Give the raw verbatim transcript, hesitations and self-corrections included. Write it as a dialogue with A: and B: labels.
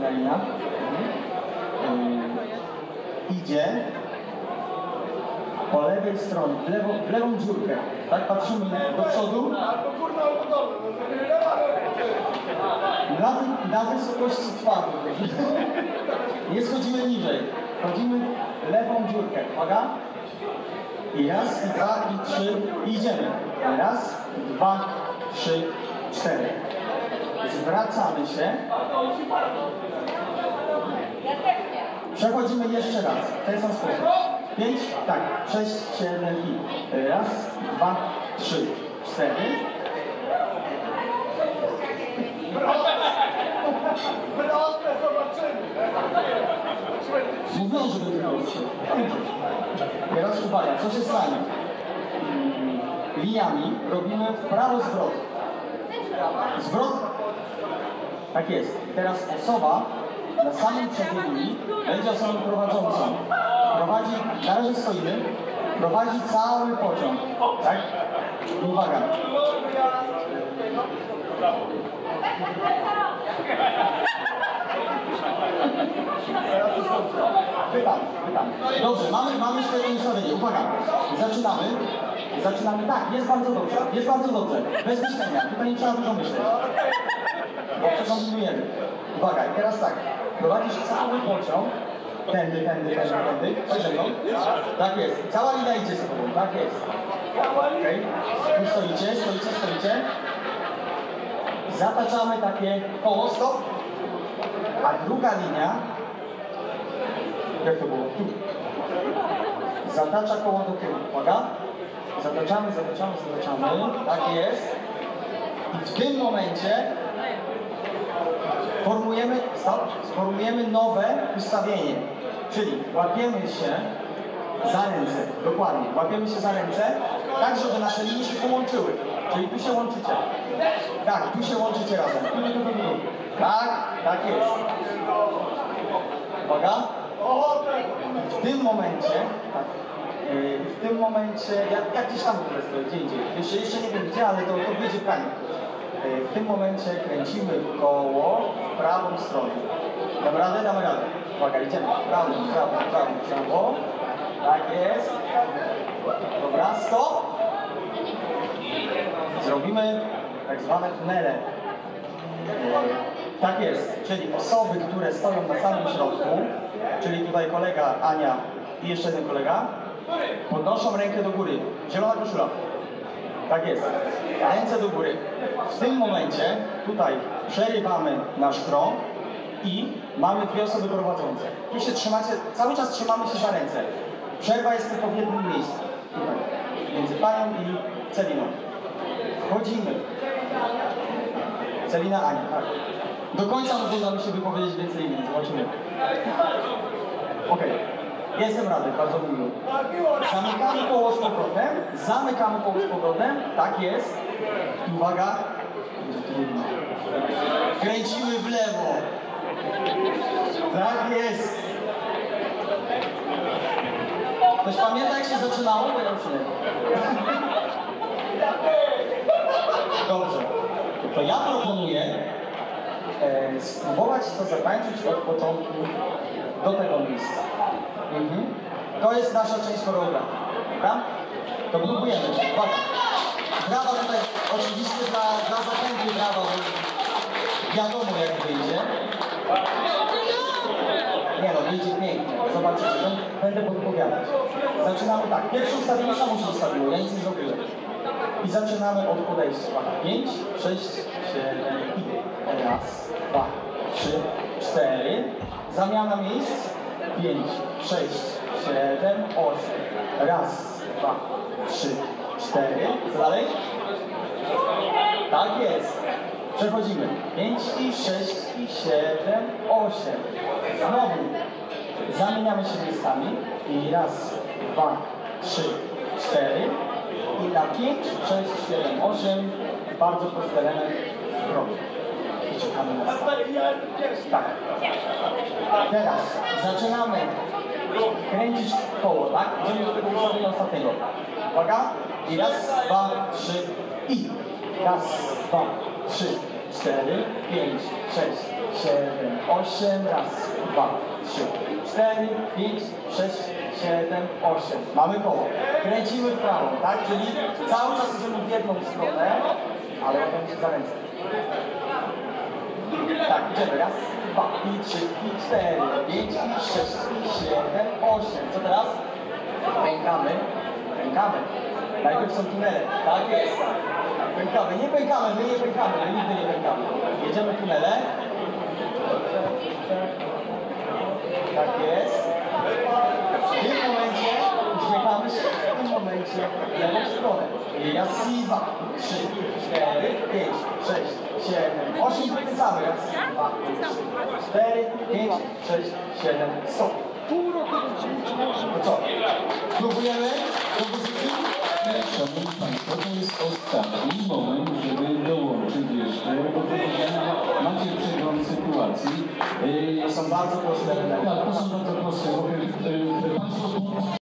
A: kolejna linia. Yy, idzie po lewej stronie, w, lewo, w lewą dziurkę. Tak, patrzymy do przodu. Na, na wysokości twarzy. Nie schodzimy niżej. Wchodzimy w lewą dziurkę. Uwaga. I raz, i dwa, i trzy. I idziemy. Raz, dwa, trzy, cztery. Zwracamy się. Przechodzimy jeszcze raz. W ten sam sposób. Pięć, tak. Sześć, siedem i raz, dwa, trzy, cztery. Mówią, że będzie proste. Teraz uwaga, co się stanie? Liniami robimy w prawo zwrot. Zwrot. Tak jest. Teraz osoba na samym przodu linii będzie osobą prowadzącą. Prowadzi, na razie stoimy, prowadzi cały pociąg. Tak? I uwaga. Pytam, pytam. Dobrze, mamy, mamy swoje ustawienie. Uwaga, zaczynamy. Zaczynamy, tak, jest bardzo dobrze, jest bardzo dobrze. Bez myślenia, tutaj nie trzeba dużo myśleć. Bo przekombinujemy. Uwaga, i teraz tak, prowadzisz cały pociąg. Tędy, tędy, tędy, tędy. Chodź ze mną. Tak jest. Cała linia idzie z tobą, tak jest. Okej. Tu stoicie, stoicie, stoicie. Zataczamy takie koło, stop. A druga linia, jak to było? Tu. Zatacza koło do tyłu. Uwaga. Zataczamy, zataczamy, zataczamy. Tak jest. I w tym momencie formujemy, stop, sformujemy nowe ustawienie. Czyli łapiemy się za ręce. Dokładnie. Łapiemy się za ręce, tak żeby nasze linie się połączyły. Czyli tu się łączycie. Tak, tu się łączycie razem. Tu, tu, tu, tu. Tak, tak jest. Uwaga. W tym momencie, tak, w tym momencie, jak, jak gdzieś tam w ogóle stoi, gdzie indziej. Jeszcze, jeszcze nie wiem gdzie, ale to, to wyjdzie w kaniu. W tym momencie kręcimy koło w prawą stronę. Damy radę? Damy radę. Uwaga, idziemy. Prawo, prawo, prawo, prawo. Tak jest. Dobra, stop. Zrobimy tak zwane tunele. Tak jest, czyli osoby, które stoją na samym środku, czyli tutaj kolega Ania i jeszcze jeden kolega, podnoszą rękę do góry. Zielona koszula. Tak jest. Ręce do góry. W tym momencie tutaj przerywamy nasz krąg i mamy dwie osoby prowadzące. Tu się trzymacie, cały czas trzymamy się za ręce. Przerwa jest tylko w jednym miejscu. Tutaj. Między panią i Celiną. Wchodzimy. Celina, Ania, tak. Do końca uda mi się wypowiedzieć więcej imion. Zobaczymy. Okej. Okay. Jestem rady, bardzo miło. Zamykamy koło z powrotem. Zamykamy koło z powrotem. Tak jest. I uwaga. Kręcimy w lewo. Tak jest. Ktoś pamięta, jak się zaczynało? Bo ja już nie. Dobrze. To ja proponuję e, spróbować to zatańczyć od początku do tego miejsca. Mhm. To jest nasza część choreografii. Dobra? To próbujemy. Uwaga. Brawa tutaj oczywiście dla, dla zachęty brawa, bo wiadomo jak wyjdzie. Nie no, wyjdzie pięknie. Zobaczycie, będę podpowiadać. Zaczynamy tak. Pierwsze ustawienie samo się ustawiło, ja nic nie zrobiłem. I zaczynamy od podejścia. pięć, sześć, siedem i raz, dwa, trzy, cztery. Zamiana miejsc. pięć, sześć, siedem, osiem. Raz, dwa, trzy, cztery. Co dalej? Tak jest. Przechodzimy. pięć i sześć i siedem, osiem. Znowu zamieniamy się miejscami. I raz, dwa, trzy, cztery. I na pięć, sześć, siedem, osiem. Bardzo prosty element zwrotu. I czekamy na start. Tak. Teraz zaczynamy kręcić koło, tak? Idziemy do tego ustawienia ostatniego. Uwaga. I raz, dwa, trzy i raz, dwa, trzy, cztery, pięć, sześć, siedem, osiem. Raz, dwa, trzy, cztery, pięć, sześć, siedem, osiem. Mamy koło. Kręcimy w prawo, tak? Czyli cały czas idziemy w jedną stronę, ale potem za ręce. Tak, idziemy. Raz, dwa, i trzy, i cztery, pięć, i sześć, i siedem, osiem. Co teraz? Pękamy, pękamy. Najpierw są tunele. Tak jest. Pękamy. Nie pękamy, my nie pękamy, my nigdy nie pękamy. Jedziemy tunele. Tak jest. W tym momencie uśmiechamy się, w tym momencie w lewą stronę. Raz, dwa, trzy, cztery, pięć, sześć, siedem, osiem. Kręcamy. Raz, dwa, trzy, cztery, pięć, sześć, siedem, stop.
B: Pół roku
A: No co? Próbujemy? Propozycji?
C: Szanowni Państwo, to jest ostatni moment, żeby dołączyć jeszcze, bo powiedziano, macie przegląd sytuacji.
A: To są bardzo proste elementy.